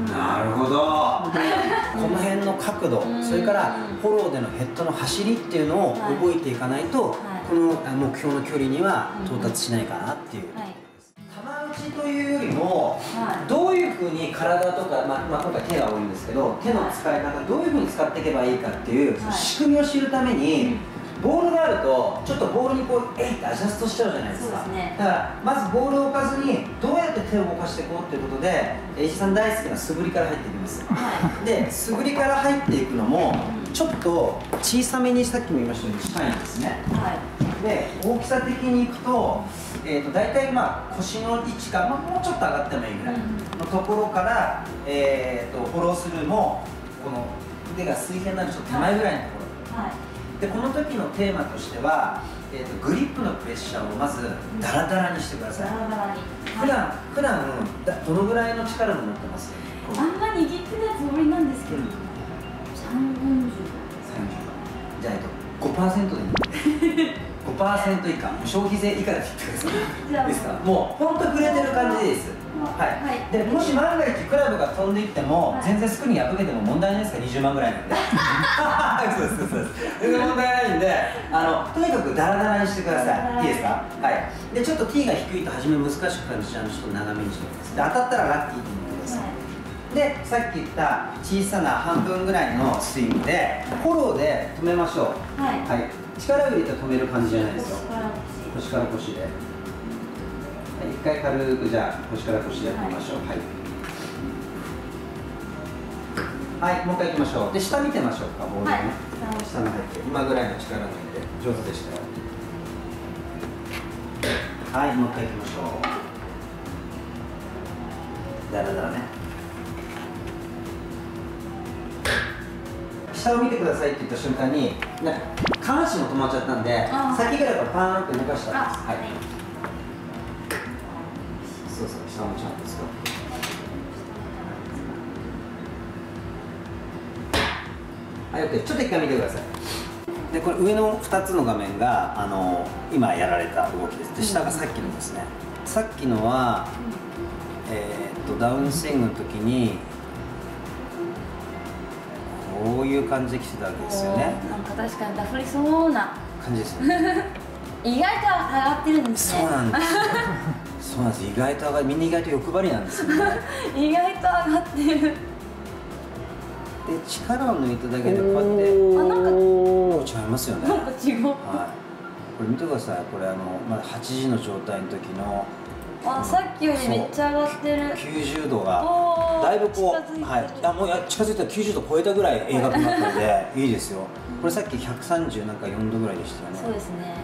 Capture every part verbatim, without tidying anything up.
なるほど。この辺の角度、それからフォローでのヘッドの走りっていうのを覚えていかないと、この目標の距離には到達しないかなっていう。球打ちというよりも、どういうふうに体とか、まあ、まあ今回手が多いんですけど、手の使い方どういうふうに使っていけばいいかっていう仕組みを知るために、ボールがあるとちょっとボールにこうえいってアジャストしちゃうじゃないですか。だからまずボールを置かずにどうやって手を動かしていこうっていうことで、石井さん大好きな素振りから入っていきます。で素振りから入っていくのもちょっと小さめにさっきも言いましたように近いんですね。で大きさ的にいくと、えー、と大体まあ腰の位置か、まあ、もうちょっと上がってもいいぐらいのところから、えー、とフォロースルーもこの腕が水平になるちょっと手前ぐらいのところ、はい、でこの時のテーマとしては、えー、とグリップのプレッシャーをまずダラダラにしてください。普段普段だどのぐらいの力を持ってます？ あんま握ってたつもりなんですけど、さんじゅう、よんじゅう。 じゃあ、えっと、ごパーセントでいいごパーセント 以下、消費税以下で言ってください。ですか？もう本当触れてる感じでいいです。はい。で、もし万が一クラブが飛んでいっても、全然スクリーン破けても問題ないですか？にじゅうまんぐらいなんで。そうですそうです。全然問題ないんで、あのとにかくダラダラにしてください。いいですか？はい。で、ちょっと T が低いと初め難しく感じちゃうので、ちょっと長めにしてください。で、当たったらラッキーと思ってください。で、さっき言った小さな半分ぐらいのスイングでフォローで止めましょう。はい。はい。力を入れて止める感じじゃないですよ。腰から腰で。はい、一回軽くじゃあ腰から腰でやってみましょう。はい。はい、もう一回いきましょう。で、下見てみましょうか、ボールね。はい、下に入って、今ぐらいの力抜いて、上手でしたよ。はい、もう一回いきましょう。だらだらね。下を見てくださいって言った瞬間に、ね、下半身も止まっちゃったんで、先からパーンって動かしたんです。はい。そうそう、下もちゃんと使って。はい、オッケー。ちょっと一回見てください。で、これ上のふたつの画面があの今やられた動きです。で、下がさっきのですね。さっきのは、えー、っとダウンスイングの時に。こういう感じで来てたわけですよね。 なんか確かにダフりそうな感じですよね。 意外と上がってるんですね。 そうなんですよ。そうなんです。意外と上がる、みんな意外と欲張りなんですよね。 意外と上がってる。で、 力を抜いただけでこうやって、 あ、なんか違いますよね。 なんか違う。はい。 これ見てください。これあのまだはちじの状態の時の。 あ、さっきよりめっちゃ上がってる。 きゅうじゅうどがだいぶこう、はい、あ、もうや近づいたらきゅうじゅうど超えたぐらい鋭角になったのでいいですよ。これさっきひゃくさんじゅうなんかよんどぐらいでしたよね。 そうですね。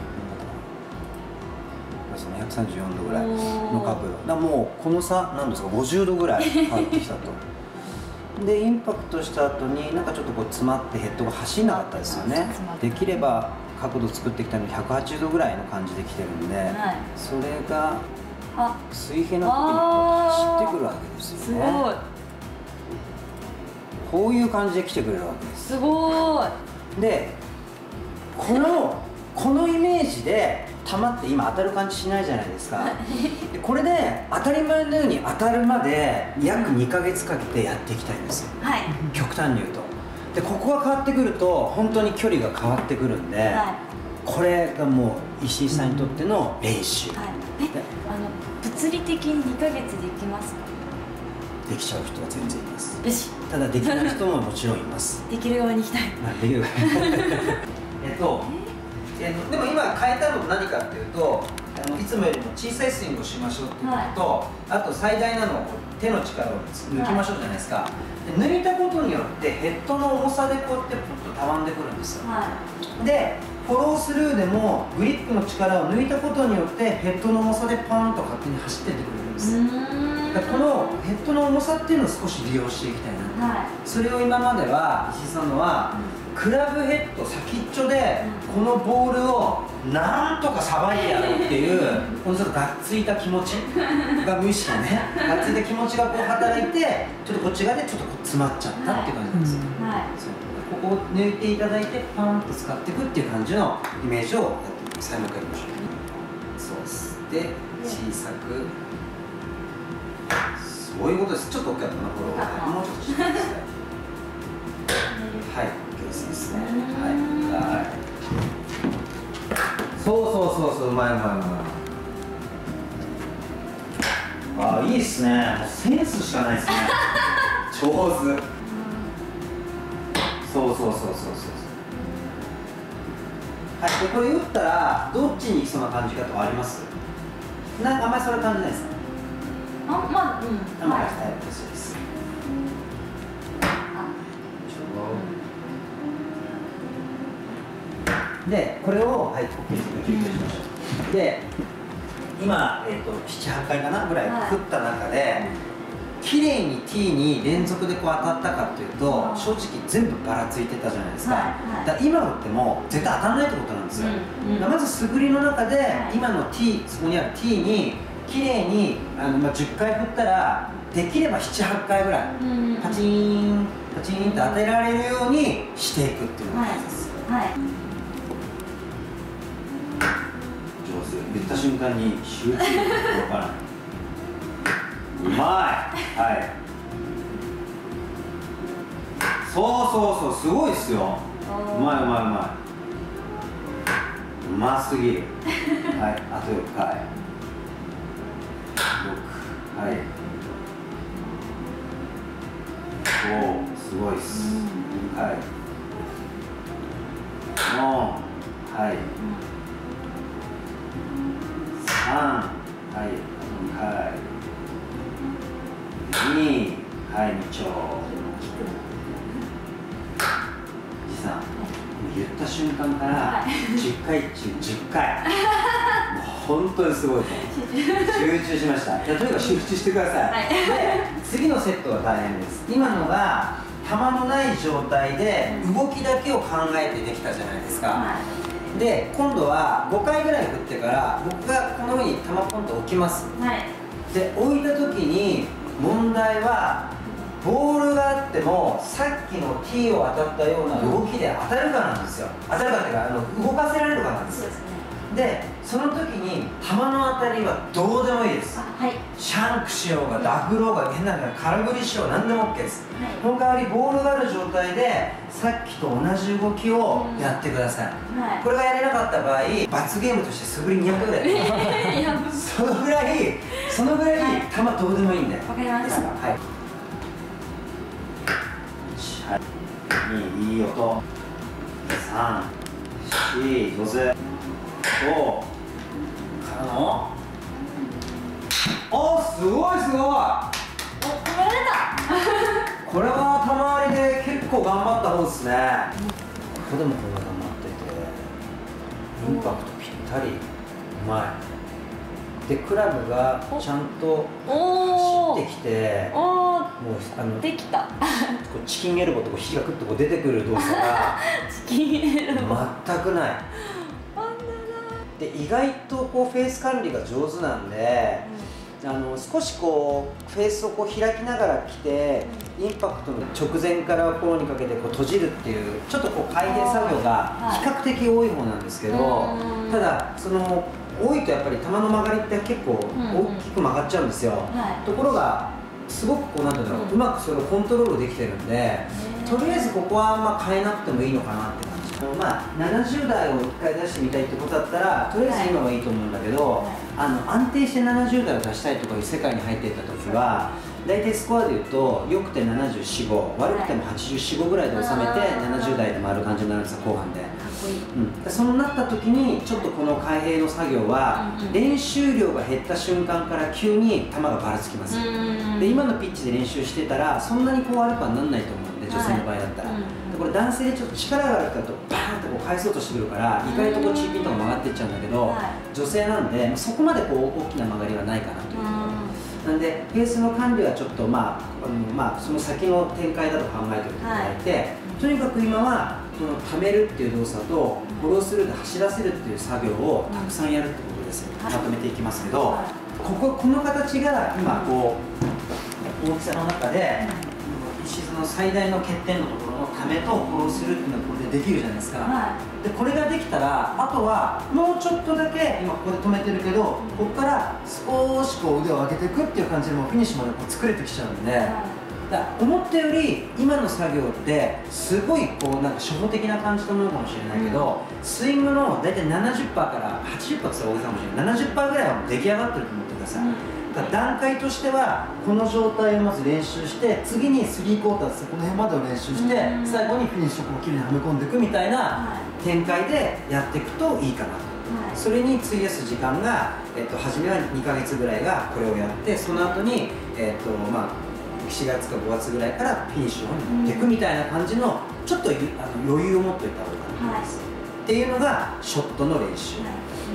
そうですね、ひゃくさんじゅうよんどぐらいの角度。だもうこの差なんですか、ごじゅうどぐらい変わってきたと。でインパクトした後になんかちょっとこう詰まってヘッドが走んなかったですよね。できれば角度作ってきたのにひゃくはちじゅうどぐらいの感じで来てるんで、はい、それが水平の時に走ってくるわけですよね。すごい。こういう感じで来てくれるわけです。 すごい。 でこのこのイメージで球って今当たる感じしないじゃないですか。でこれで当たり前のように当たるまで約にかげつかけてやっていきたいんですよ、はい、極端に言うと。でここが変わってくると本当に距離が変わってくるんで、はい、これがもう石井さんにとっての練習、はい、 えあの物理的ににかげつできますか？ できちゃう人は全然います。 よし。 ただできない人ももちろんいます。 できるようにいきたい。 できるえっとえでも今変えたの何かっていうと、あのいつもよりも小さいスイングをしましょうっていうことと、はい、あと最大なのは手の力を抜きましょうじゃないですか、はい、で抜いたことによってヘッドの重さでこうやってポッとたわんでくるんですよ、はい、でフォロースルーでもグリップの力を抜いたことによってヘッドの重さでパーンと勝手に走ってってくれるんです。だからこのヘッドの重さっていうのを少し利用していきたいな、はい、それを今までは石井さんのは、うん、クラブヘッド先っちょでこのボールをなんとかさばいてやろうっていうこのちょっとがっついた気持ちが無意識にねがっついた気持ちがこう働いてちょっとこっち側でちょっとこう詰まっちゃったっていう感じなんですよ、はい、そうここを抜いていただいてパーンと使っていくっていう感じのイメージをやってみます。もう一回やりましょう。そうです。で小さくそそういうことです。ちょっと大きかったな、フォローがね。もうちょっとしてください。はい、ケースですね。はい、はい。そうそうそうそう、うまいうまいうまい。ああ、いいっすね。もうセンスしかないですね。上手。そうそうそうそうそうそう。はい、でこれ打ったらどっちに行きそうな感じかとかあります？なんかあんまりそれ感じないですか？ あ、まあ、うん。 あんまりはい、そうです。で、これを、はい、OK、キュッとしましょう。で、今、えっと、なな、はちかいかなぐらい振った中で、綺麗に T に連続でこう当たったかっていうと、正直全部ばらついてたじゃないですか。だから今打っても絶対当たらないってことなんですよ。まず素振りの中で、今の T、そこにある T に綺麗にあの、まあ、じゅっかい振ったら、できればなな、はちかいぐらい、パチーン、パチーンって当てられるようにしていくっていうのが大事です。はい。言った瞬間に集中力がわからない。うまい。はい。そうそうそう、すごいっすよ。うまいうまいうまい。うますぎる。はい、あとよっかい。ろく、はい。ご、すごいっす。はい。よん、はい。さん、はい、はい、に、はい、に丁。じさん、言った瞬間からじゅっかい中じゅっかい、もう本当にすごいと集中しました。じゃあとにかく集中してください。はい、で、次のセットが大変です。今のが球のない状態で動きだけを考えてできたじゃないですか。はい、で今度はごかいぐらい振ってから僕がこの上に球ポンと置きます、はい、で置いた時に問題はボールがあってもさっきの T を当たったような動きで当たるかなんですよ。当たるかっていうかあの動かせられるかなんですよ。でその時に球の当たりはどうでもいいです、はい、シャンクしようがダフろうが変な空振りしようが何でも OK です、はい、その代わりボールがある状態でさっきと同じ動きをやってください、うんはい、これがやれなかった場合罰ゲームとして素振りにひゃくぐらいそのぐらいそのぐらい球どうでもいいんで、わかりました。はい、に、いい音、さん、よん、上手、ごからの、おすごいすごい、お、止められたこれは球割りで結構頑張った方ですね。ここでもこんな頑張っててインパクトぴったり、うまい。でクラブがちゃんと走ってきて、もうあのできたこうチキンエルボーと火がクッとこう出てくる動作がチキンエルボー全くない。で意外とこうフェース管理が上手なんで、うん、あの少しこうフェースをこう開きながら来て、うん、インパクトの直前からフォローにかけてこう閉じるっていうちょっとこう回転作業が比較的多い方なんですけど、はい、ただその多いとやっぱり球の曲がりって結構大きく曲がっちゃうんですよ、うんはい、ところがすごくこうなんていうんだろう、うん、うまくそれをコントロールできてるんで、とりあえずここはあんま変えなくてもいいのかなって感じ。まあ、ななじゅうだいをいっかい出してみたいってことだったらとりあえず今はいいと思うんだけど、はい、あの安定してななじゅうだいを出したいとかいう世界に入っていった時は大体スコアでいうとよくてななじゅうよん、ご悪くてもはちじゅうよん、ごぐらいで収めてななじゅうだいで回る感じになるんですよ後半で。うん、そうなった時にちょっとこの開閉の作業は練習量が減った瞬間から急に球がばらつきます。で今のピッチで練習してたらそんなにこう悪くはならないと思うんで女性の場合だったら、はい、でこれ男性でちょっと力がある人だとバーンとこう返そうとしてくるから意外とこうチーピンとか曲がっていっちゃうんだけど、はい、女性なんでそこまでこう大きな曲がりはないかなというところなんでペースの管理はちょっとまあ、あのまあ、その先の展開だと考えておいていただいて、はい、とにかく今はこの溜めるっていう動作とフォロースルーで走らせるっていう作業をたくさんやるってことです。まとめていきますけど、こここの形が今こう大きさの中で石津の最大の欠点のところのためとフォローするっていうのがこれでできるじゃないですか、 はでこれができたらあとはもうちょっとだけ今ここで止めてるけど、ここから少しこう腕を上げていくっていう感じでもうフィニッシュまでこう作れてきちゃうんで、 い。はい。 だから思ったより今の作業ってすごいこうなんか初歩的な感じと思うかもしれないけど、うん、スイングの大体 ななじゅっパーセント から はちじゅっパーセント って大げさかもしれない ななじゅっパーセント ぐらいはもう出来上がってると思ってください、うん、だから段階としてはこの状態をまず練習して次にスリークォーターズこの辺までを練習して、うん、最後にフィニッシュをこうきれいにはめ込んでいくみたいな展開でやっていくといいかなと。はい、それに費やす時間が、えっと、初めはにかげつぐらいがこれをやってその後に、えっとまあしがつかごがつぐらいからフィニッシュを持っていくみたいな感じのちょっとあの余裕を持っておいた方がいいです、はい、っていうのがショットの練習、はい、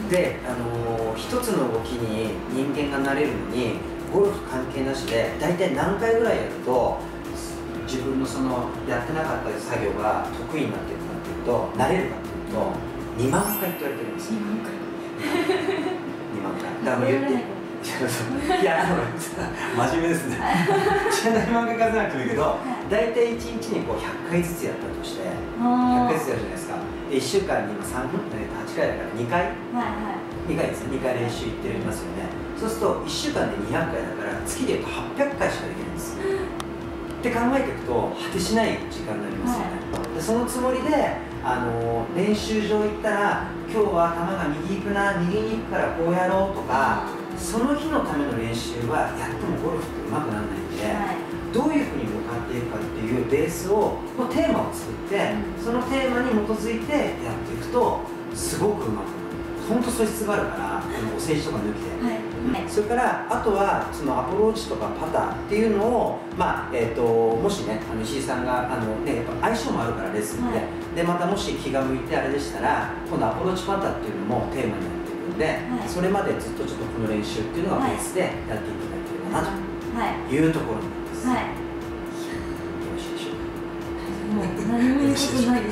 で、あのー、一つの動きに人間が慣れるのにゴルフ関係なしで大体何回ぐらいやると自分のそのやってなかった作業が得意になっていくかっていうと慣れるかっていうとにまんかいって言われてるんですよ。にまんかいにまんかいだから言っていや、真面目ですね。ちなみにまんかい数えなくてもいいけど、大体いちにちにこうひゃっかいずつやったとして、ひゃっかいずつやるじゃないですか。いっしゅうかんに今さんぶん、はちかいだからにかい、にかいですね、にかい練習行ってますよね。そうするといっしゅうかんでにひゃっかいだから月でいうとはっぴゃっかいしかできないんです。って考えていくと果てしない時間になりますよね。でそのつもりであの練習場行ったら今日は球が右行くな、右に行くからこうやろうとか。その日のための練習はやってもゴルフって上手くならないんで、はい、どういうふうに向かっていくかっていうベースをのテーマを作って、うん、そのテーマに基づいてやっていくとすごく上手くなる。本当素質があるからお世辞とか抜きで、はいうん、それからあとはそのアプローチとかパターっていうのを、まあえー、ともしねあの石井さんがあの、ね、やっぱ相性もあるからレッスンで、はい、でまたもし気が向いてあれでしたら今度アプローチパターっていうのもテーマになってで、はい、それまでずっとちょっとこの練習っていうのがベースでやっていただければなというところになります。はい、よろしいでしょうか。もう何も言うことないです。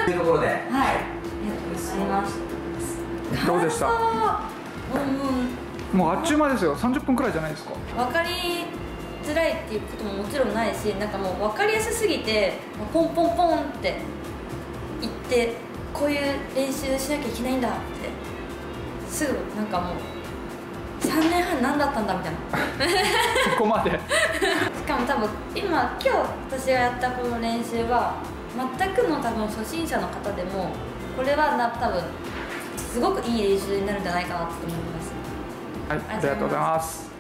というところで、はい、ありがとうございます。 どうでした？もうあっちゅう間ですよ。さんじゅっぷんくらいじゃないですか。 分かりづらいっていうことももちろんないし、なんかもう分かりやすすぎてポンポンポンって言ってこういう練習しなきゃいけないんだって。すぐなんかもうさんねんはん何だったんだみたいなそこまでしかも多分今今日私がやったこの練習は全くの多分初心者の方でもこれはな多分すごくいい練習になるんじゃないかなと思います。 はい、ありがとうございます。